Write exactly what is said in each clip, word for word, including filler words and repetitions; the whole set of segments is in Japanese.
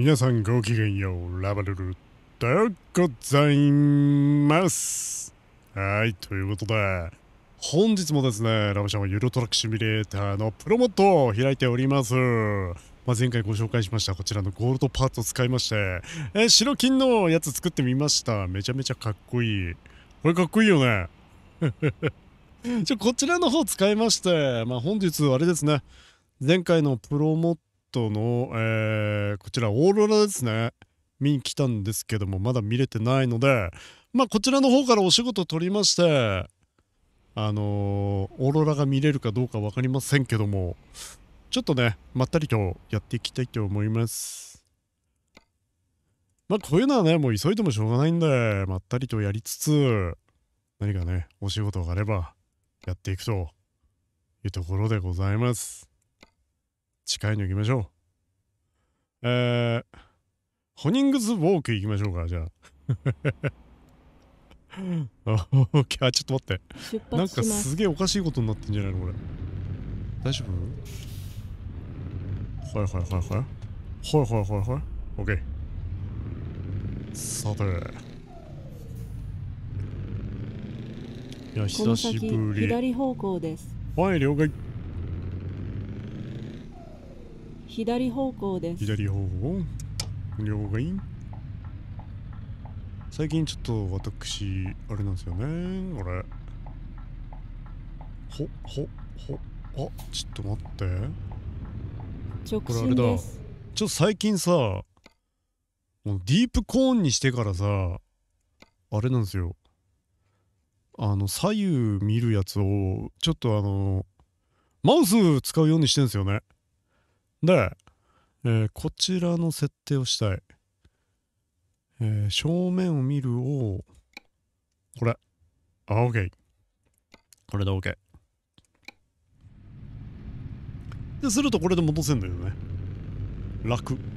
皆さんごきげんよう、ラバルルでございます。はい、ということで、本日もですね、ラバちゃんはユーロトラックシミュレーターのプロモッドを開いております。まあ、前回ご紹介しましたこちらのゴールドパーツを使いまして、え白金のやつ作ってみました。めちゃめちゃかっこいい。これかっこいいよね。ちょこちらの方使いまして、まあ、本日あれですね、前回のプロモッドの、えー、こちらオーロラですね、見に来たんですけども、まだ見れてないので、まあ、こちらの方からお仕事取りまして、あのー、オーロラが見れるかどうか分かりませんけども、ちょっとね、まったりとやっていきたいと思います。まあ、こういうのはね、もう急いでもしょうがないんで、まったりとやりつつ、何かね、お仕事があればやっていくというところでございます。近いの行きましょう。えー、ホニングズウォーク行きましょうか、じゃあ。あ、オッケー、あ、ちょっと待って。なんかすげえおかしいことになってんじゃないのこれ。大丈夫？はいはいはいはい。はいはいはいはい。オッケー。さて。いや、久しぶり。 左方向です。 はい、了解。 左方向です。 左方向。了解。最近ちょっと私、あれなんですよね。これ。ほ、ほ、ほ。あ、ちょっと待って。 直これあれだ。ちょっと最近さ、もうディープコーンにしてからさ、あれなんですよ。あの、左右見るやつを、ちょっとあの、マウス使うようにしてるんですよね。で、えー、こちらの設定をしたい。えー、正面を見るを、これ。あ、OK。これで OK。で、するとこれで戻せんだよね。楽。こ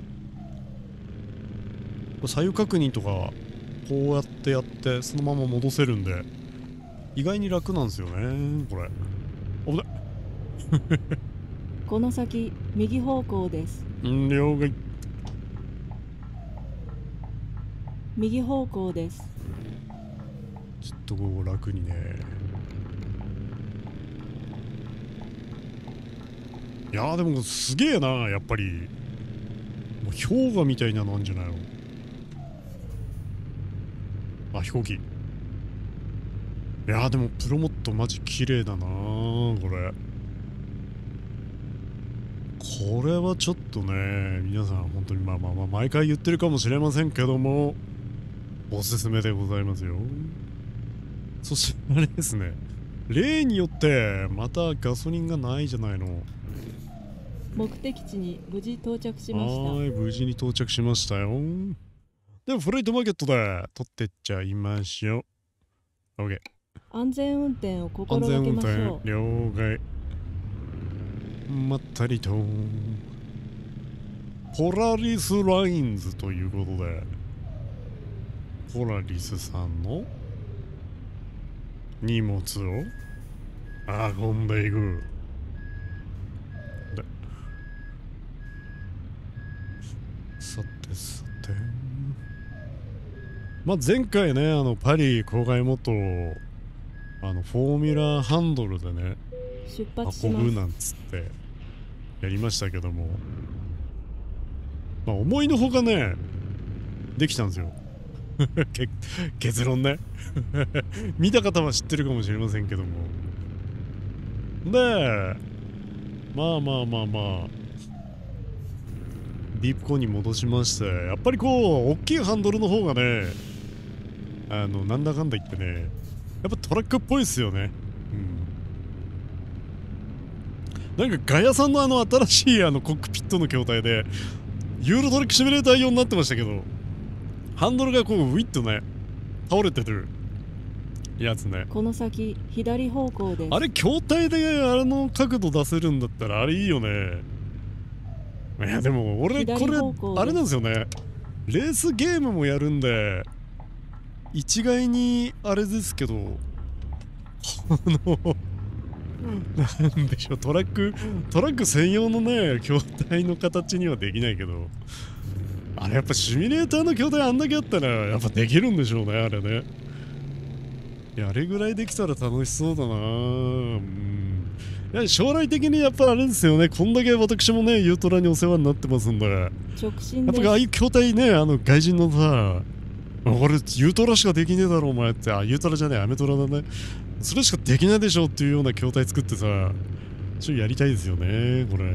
れ左右確認とか、こうやってやって、そのまま戻せるんで、意外に楽なんですよね、これ。危ない。 この先、右方向です。 ん、了解。 右方向です。 ちょっとこう楽にね。いやーでもすげえな、やっぱり。もう氷河みたいなのあんじゃないの。あ、飛行機。いやーでもプロモットマジ綺麗だなー、これ。これはちょっとね、皆さん本当にまあまあまあ毎回言ってるかもしれませんけども、おすすめでございますよ。そしてあれですね、例によってまたガソリンがないじゃないの。 目的地に無事到着しました。 はい、無事に到着しましたよ。でもフライトマーケットで取ってっちゃいましょう。OK。 安全運転を心がけましょう。 安全運転了解。まったりとポラリスラインズということで、ポラリスさんの荷物を運んでいく。で、さてさて、まあ前回ね、あのパリ郊外モットをあのフォーミュラハンドルでね出発します。 運ぶなんつってやりましたけども、まあ思いのほかねできたんですよ。け結論ね。見た方は知ってるかもしれませんけども、でまあまあまあまあディープコーンに戻しまして、やっぱりこう大きいハンドルの方がね、あのなんだかんだ言ってね、やっぱトラックっぽいですよね。うん、なんかガヤさんのあの新しいあのコックピットの筐体でユーロトラックシミュレーター用になってましたけど、ハンドルがこうウィッとね倒れてるやつね。 この先左方向です。 あれ筐体であの角度出せるんだったらあれいいよね。いやでも俺これあれなんですよね、レースゲームもやるんで一概にあれですけど、あのなんでしょう、トラックトラック専用のね筐体の形にはできないけど、 あれやっぱシミュレーターの筐体あんだけあったらやっぱできるんでしょうね、あれね。いや、あれぐらいできたら楽しそうだな。うん。いや、将来的にやっぱあれですよね、こんだけ私もね、ユートラにお世話になってますんで、やっ直進です。 ぱああいう筐体ね、あの外人のさ、俺、ユートラしかできねえだろ、お前って。あ、ユートラじゃねえ、アメトラだね。それしかできないでしょっていうような筐体作ってさ、ちょっとやりたいですよね、これ。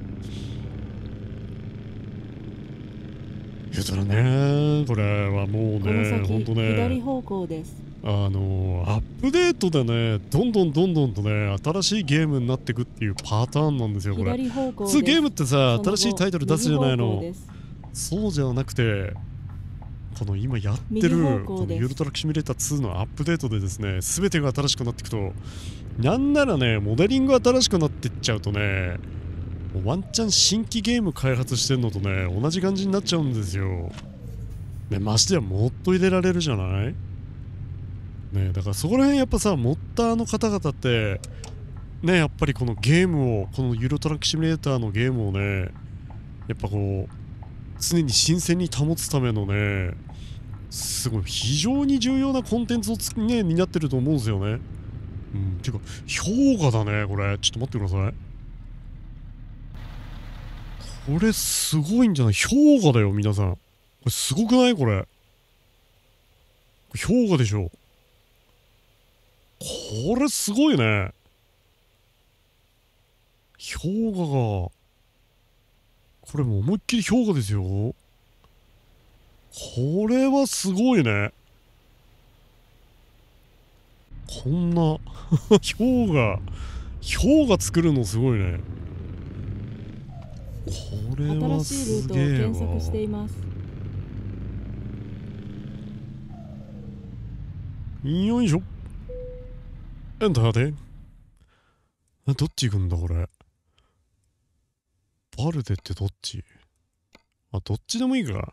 ユートラね、これはもうこのね、ほん先、 とね、 左方向です。 あのアップデートでね、どんどんどんどんとね、新しいゲームになっていくっていうパターンなんですよ、これ。 左方向です。 普通ゲームってさ、新しいタイトル出すじゃないの。 右方向です。 そうじゃなくて、この今やって右る方向です。 このユーロトラックシミュレーターツーのアップデートでですね、全てが新しくなっていくと、なんならね、モデリング新しくなっていっちゃうとね、もうワンチャン新規ゲーム開発してんのとね、同じ感じになっちゃうんですよ。ね、ましてやもっと入れられるじゃないね。だからそこら辺やっぱさ、モッターの方々ってね、やっぱりこのゲームを、このユーロトラックシミュレーターのゲームをね、やっぱこう常に新鮮に保つためのね、すごい非常に重要なコンテンツをつ、ね、担ってると思うんですよね。うん、ていうか氷河だね、これ。ちょっと待ってください。これすごいんじゃない？氷河だよ、皆さん。これすごくない？これ氷河でしょ。これすごいね。氷河が、これもう思いっきり氷河ですよ。これはすごいね。こんな氷河、氷河作るのすごいね。これは新しいルートをすげえ検索してわ。 います。 よいしょ。エンターで。どっち行くんだこれ。バルデってどっち？あ、どっちでもいいか。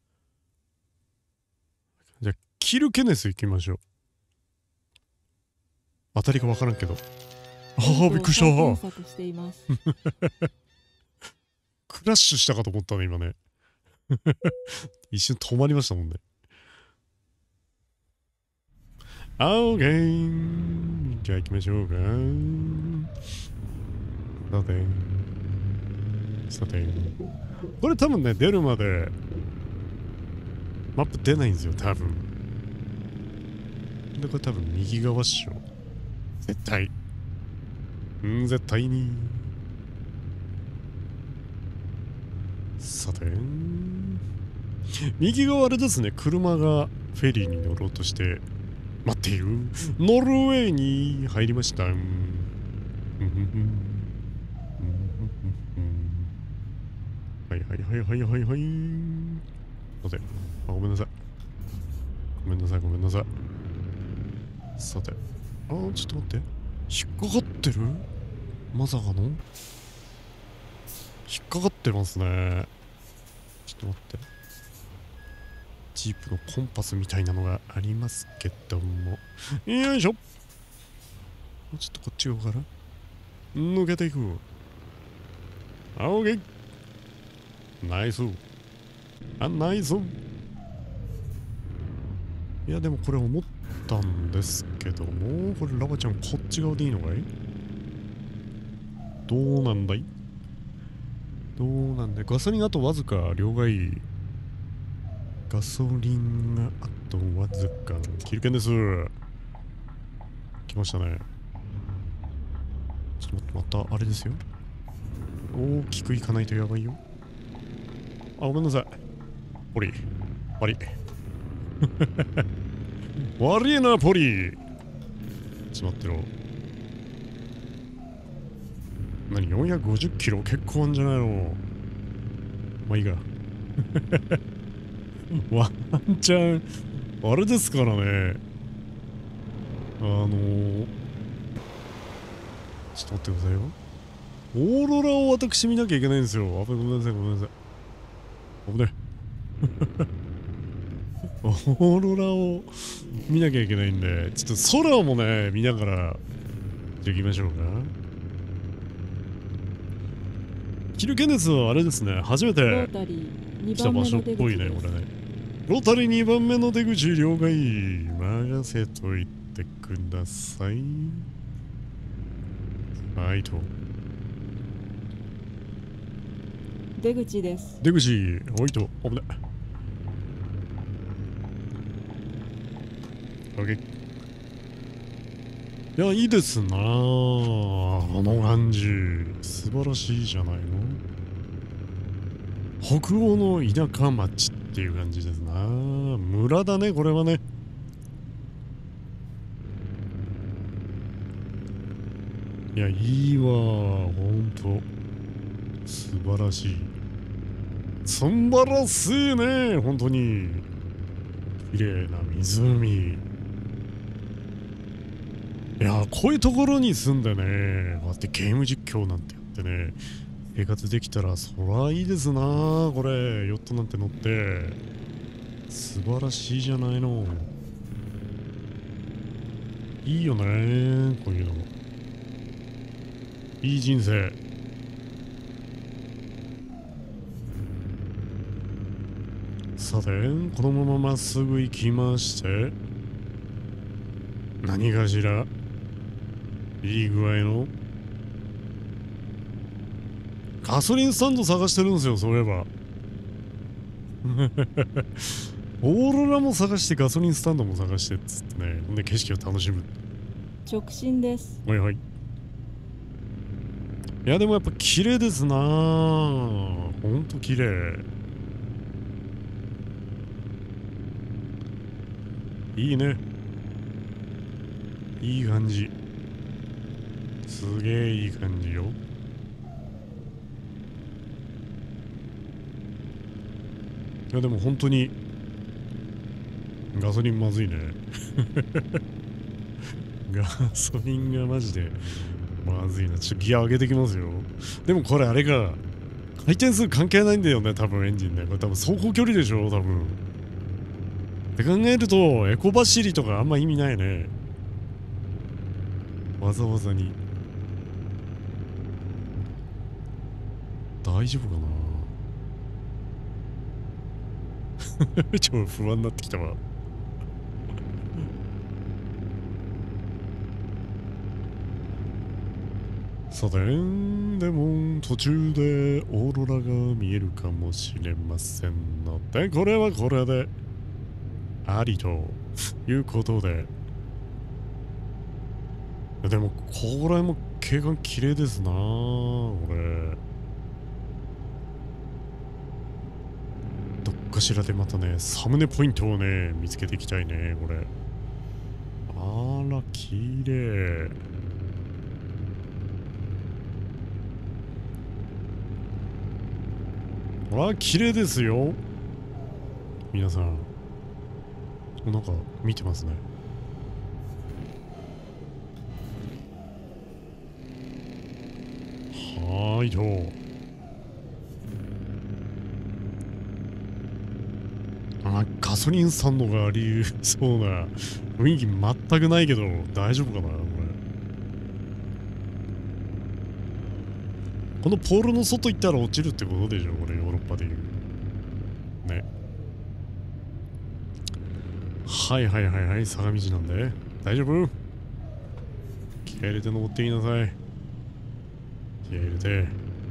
じゃあ、キルケネス行きましょう。当たりがわからんけど。ああ、びっくりした。 検索しています。 クラッシュしたかと思ったね、今ね。一瞬止まりましたもんね。オーケー。じゃあ行きましょうか。さて。さて。これ多分ね、出るまで、マップ出ないんですよ、多分。で、これ多分右側っしょ。絶対。ん、絶対に。さて。右側あれですね、車がフェリーに乗ろうとして待っているノルウェーに入りました。はいはいはいはいはいはい。さて、あ、ごめんなさい。ごめんなさいごめんなさい。さて、あー、ちょっと待って。引っかかってる？まさかの？引っかかってますね。ちょっと待って。ジープのコンパスみたいなのがありますけども。よいしょ。ちょっとこっち側から抜けていく。あ、オーケー。ナイス。あ、ナイス。いや、でもこれ思ったんですけども、これラバちゃんこっち側でいいのかい？どうなんだい？どうなんだい？ガソリンあとわずか、了解。ガソリンがあとわずか。キルケンです。来ましたね。ちょっと待って、またあれですよ。大きくいかないとやばいよ。あ、ごめんなさい。ポリ。悪い。悪いな、ポリ。ちょっと待ってろ。何 ?よんひゃくごじゅっキロ結構あんじゃないの？まあいいか。ワンチャン、あれですからね。あのー、ちょっと待ってくださいよ。オーロラを私見なきゃいけないんですよ。あ、ごめんなさい、ごめんなさい。危ねえ。オーロラを見なきゃいけないんで、ちょっと空もね、見ながら、じゃあ行きましょうか。 キルケネスはあれですね、初めロてータリーに来た場ばんめの出所っぽいね、 口です。 これね。ロータリーにばんめの出口了解。任せといてください。はいと。 出口です。 出口、おいと、危ない。オッケー。いや、いいですなあ。この感じ。素晴らしいじゃないの。北欧の田舎町っていう感じですな。村だね、これはね。いや、いいわ。ほんと。素晴らしい。素晴らしいね。本当に。綺麗な湖。いや、こういうところに住んでね、こうやってゲーム実況なんてやってね、生活できたら、そらいいですなこれ。ヨットなんて乗って。素晴らしいじゃないの。いいよねこういうの。いい人生。さて、このまままっすぐ行きまして、何かしら、いい具合の、ガソリンスタンド探してるんですよ、そういえば。オーロラも探してガソリンスタンドも探してっつってね。ほんで景色を楽しむ。 直進です。 はいはい。いやでもやっぱ綺麗ですなぁ。ほんと綺麗。いいね。いい感じ。すげえいい感じよ。いやでも本当にガソリンまずいね。ガソリンがマジでまずいな。ちょっとギア上げてきますよ。でもこれあれか。回転数関係ないんだよね、多分エンジンね。これ多分走行距離でしょ、多分。って考えると、エコ走りとかあんま意味ないね。わざわざに。大丈夫かな。ちょっと不安になってきたわ。さて、でも途中でオーロラが見えるかもしれませんので、これはこれでありということで。でも、これも景観綺麗ですなこれ。どっかしらでまたね、サムネポイントをね、見つけていきたいね、これ。あら、綺麗。あ、綺麗ですよ。皆さん。なんか、見てますね。はーいと。あ、ガソリンスタンドがありそうな雰囲気全くないけど、大丈夫かなこれ。このポールの外行ったら落ちるってことでしょこれ、ヨーロッパでいう。ね。はいはいはいはい、坂道なんで。大丈夫？気合入れて登ってみなさい。気合入れて。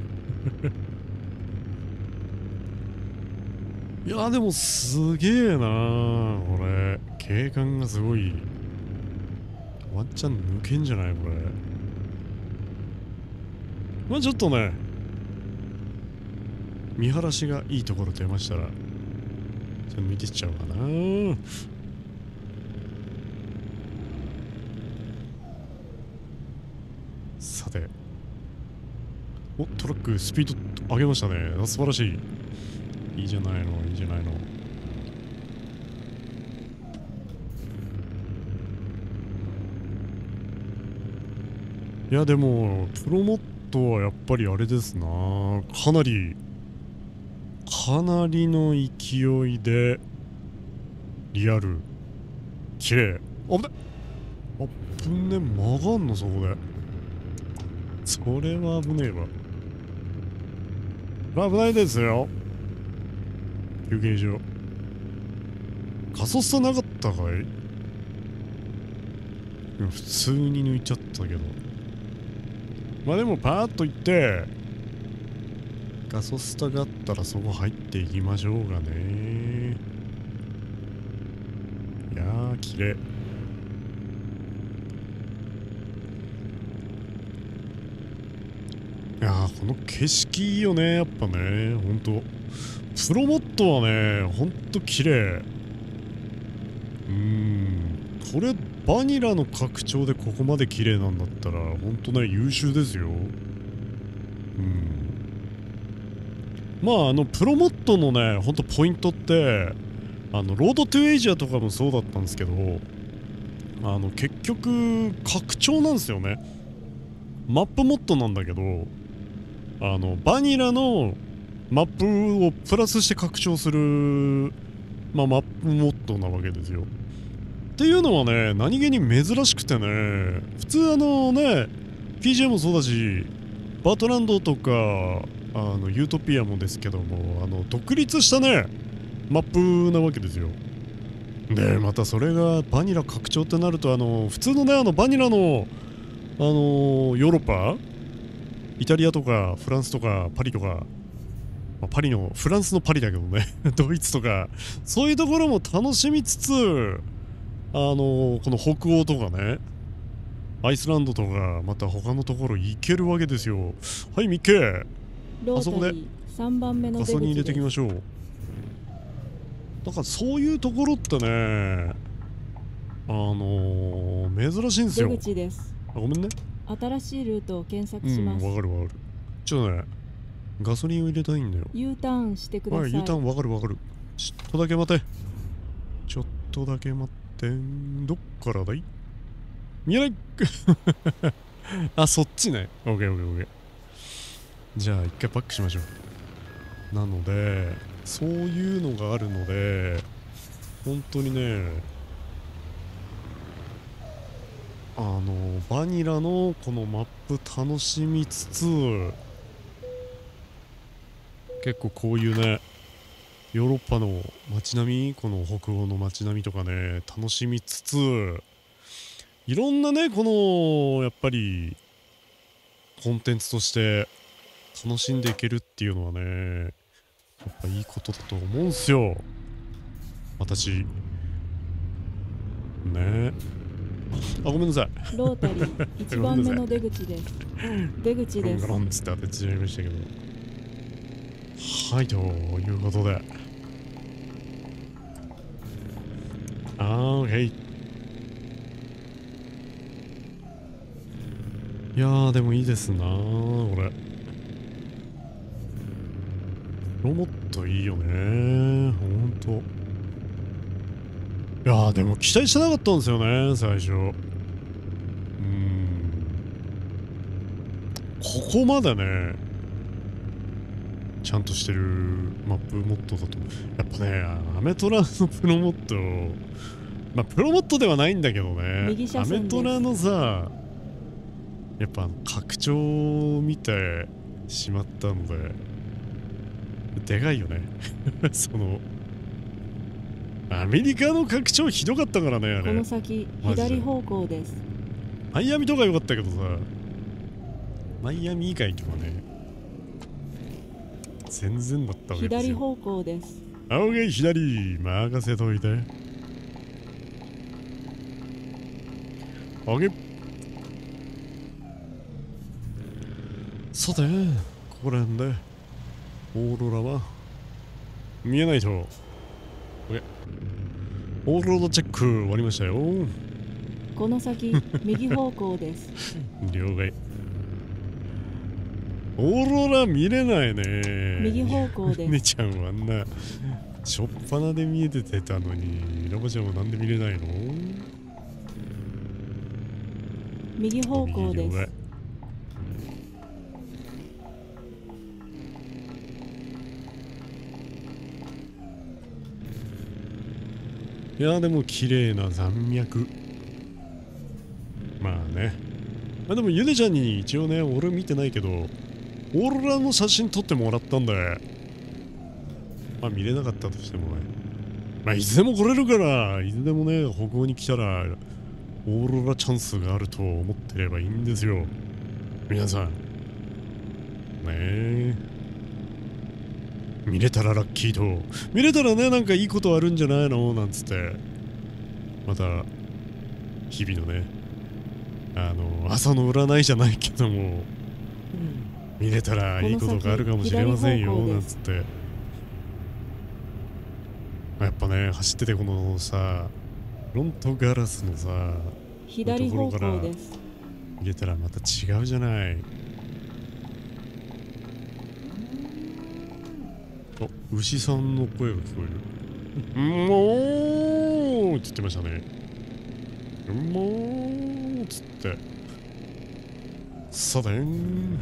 いやでもすげえなこれ。景観がすごい。ワンチャン抜けんじゃないこれ。まあちょっとね、見晴らしがいいところ出ましたら、ちょっと見てっちゃおうかな。さて。お、トラックスピード上げましたね。あ、素晴らしい。いいじゃないの、いいじゃないの。いやでも、プロモットはやっぱりあれですな。かなり、かなりの勢いで、リアル、綺麗。あぶねあぶね曲がんのそこで。それは危ねえわ。 危ないですよ。休憩所。加速差なかったかい？普通に抜いちゃったけど。まあでもパーッと行って、ガソスタがあったらそこ入っていきましょうがね。いやー、綺麗。いやー、この景色いいよね、やっぱね、ほんと。プロモットはね、ほんと綺麗。うーん、これ、バニラの拡張でここまで綺麗なんだったら、ほんとね、優秀ですよ。うん。まあ、あの、プロモットのね、ほんとポイントって、あの、ロードトゥエイジアとかもそうだったんですけど、あの、結局、拡張なんですよね。マップモッドなんだけど、あの、バニラのマップをプラスして拡張する、まあ、マップモッドなわけですよ。っていうのはね、何気に珍しくてね、普通あのね、ピージェー もそうだし、バートランドとか、あの、ユートピアもですけども、あの、独立したね、マップなわけですよ。で、またそれがバニラ拡張ってなると、あの、普通のね、あの、バニラの、あのー、ヨーロッパイタリアとかフランスとかパリとか、まあ、パリのフランスのパリだけどねドイツとかそういうところも楽しみつつ、あのー、この北欧とかね、アイスランドとかまた他のところ行けるわけですよ。はい、ミッケー、 ロあそこでータリーさんばんめのガソリン入れていきまししょう。だからそういうところってね、あのー、珍しいんです出よ。 口です。 あ、ごめんね。 新しいルートを検索うん、 します。 わかるわかる。ちょっとね、ガソリンを入れたいんだよ。 U ターンしてください。 はい、U ターンわかるわかる。ちょっとだけ待て。ちょっとだけ待って。どっからだい？見えないあ、そっちね。オッケーオッケーオッケー。じゃあ、一回バックしましょう。なので、そういうのがあるので、本当にね、あの、バニラのこのマップ楽しみつつ、結構こういうね、ヨーロッパの街並み、この北欧の街並みとかね、楽しみつつ、いろんなね、この、やっぱり、コンテンツとして楽しんでいけるっていうのはね、やっぱいいことだと思うんすよ。私。ね。あ、ごめんなさい。 ロータリーいちばんめの出口です。出口ゴロンです。 ゴロンつって当てちゃいましたけど。はい、ということで。あー、へい。いやー、でもいいですなー、これ。ロボットいいよねー、ほんと。いやー、でも期待してなかったんですよね、最初。うーん。ここまでね、ちゃんとしてるマップモッドだと。やっぱね、アメトラのプロモッド、まあ、プロモッドではないんだけどね、 右車アメ線です。 トラのさ、やっぱ拡張を見てしまったので、でかいよね。その、アメリカの拡張ひどかったからね、あこれ。 の先マジで左方向です。 マイアミとか良かったけどさ、マイアミ以外とかね、全然だったわけですよ。 左方向です。 青が左、任せといて。オッケー。さて、ここら辺で、オーロラは、見えないと。オッケー。オーロラチェック終わりましたよ。 この先右方向です。 了解。オーロラ見れないね。 右方向です。 ねちゃんはあんな、しょっぱなで見えててたのに、ラバちゃんはなんで見れないの？ 右方向で了解。 す。 いやでも綺麗な山脈。まあね。まあでもゆでちゃんに一応ね、俺見てないけど、 オーロラの写真撮ってもらったんで、まあ見れなかったとしてもね、まあいつでも来れるから、いつでもね、北欧に来たら、オーロラチャンスがあると思ってればいいんですよ。皆さん。ねえ。見れたらラッキーと、見れたらね、なんかいいことあるんじゃないのなんつって、また、日々のね、あの、朝の占いじゃないけども、見れたらいいことがあるかもしれませんよ、なんつって。やっぱね、走っててこのさ、フロントガラスのさ、 左方向です。 見れたらまた違うじゃない。あ、牛さんの声が聞こえる。もうって言ってましたね。もうっつって。さてん。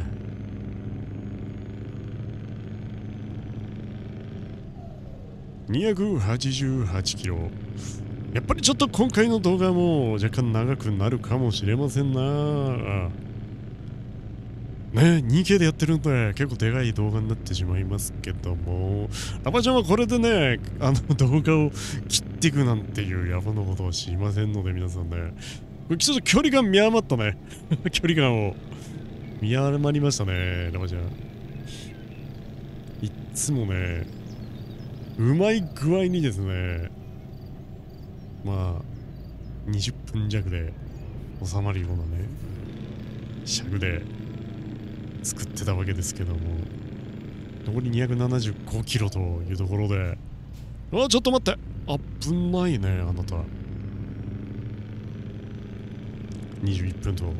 にひゃくはちじゅうはちキロ。やっぱりちょっと今回の動画も若干長くなるかもしれませんな。ね、にケー でやってるんで結構でかい動画になってしまいますけども、ラバちゃんはこれでね、あの動画を切っていくなんていう野暮なことをしませんので、皆さんね、これちょっと距離感見余ったね。距離感を見余りましたね、ラバちゃん。いっつもね、うまい具合にですね、まあにじゅっぷん弱で収まるようなね尺で作ってたわけですけども、残りにひゃくななじゅうごキロというところで、あ、ちょっと待って、危ないねあなた。にじゅういっぷんと、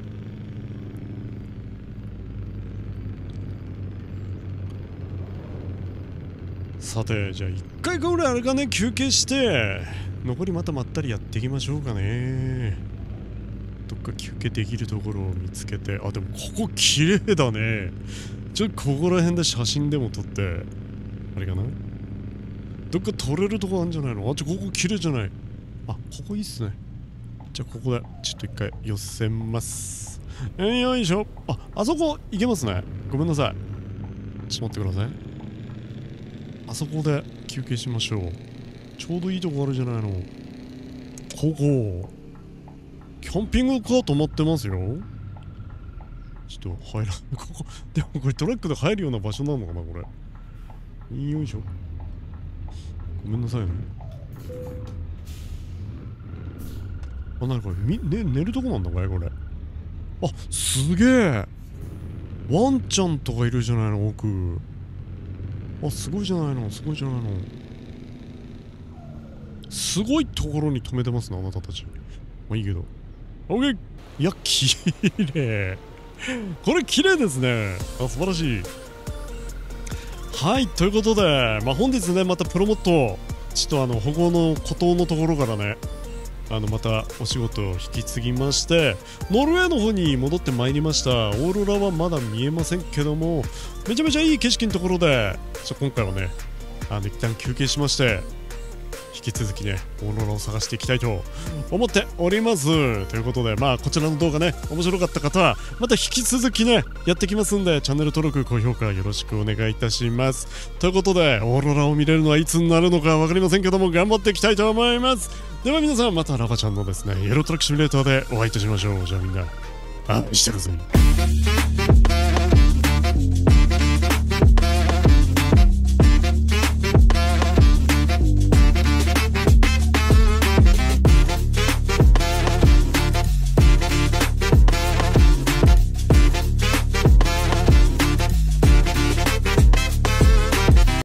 さて、じゃあいっかいぐらいあれかね、休憩して残りまたまったりやっていきましょうかね。どっか休憩できるところを見つけて、あ、でもここ綺麗だね。ちょっとここら辺で写真でも撮って、あれかな、どっか撮れるとこあるんじゃないの。あ、ちょ、ここ綺麗じゃない。あ、ここいいっすね。じゃあここでちょっと一回寄せます。えー、よいしょ。あ、あそこ行けますね。ごめんなさい、ちょっと待ってください。あそこで休憩しましょう。ちょうどいいとこあるじゃないの。ここキャンピングカー止まってますよ。ちょっと入らここでもこれトラックで入るような場所なのかなこれ。よいしょ。ごめんなさいね。あ、なにこれ、み、ね、寝るとこなんだこれこれ。あ、すげえ。ワンちゃんとかいるじゃないの奥。あ、すごいじゃないの、すごいじゃないの。すごいところに止めてますね、あなたたち。まあいいけど。オッケー。いや、綺麗。これ綺麗ですね。あ、素晴らしい。はい、ということで、まあ本日ね、またプロモット、ちょっとあの、保護の孤島のところからね、あの、またお仕事を引き継ぎまして、ノルウェーの方に戻ってまいりました。オーロラはまだ見えませんけども、めちゃめちゃいい景色のところで、ちょ今回はね、あの、一旦休憩しまして、引き続きね、オーロラを探していきたいと思っております。ということで、まあ、こちらの動画ね、面白かった方は、また引き続きね、やってきますんで、チャンネル登録、高評価よろしくお願いいたします。ということで、オーロラを見れるのはいつになるのか分かりませんけども、頑張っていきたいと思います。では皆さん、またラバちゃんのですね、エロトラックシミュレーターでお会いいたしましょう。じゃあみんな、愛してるぜ。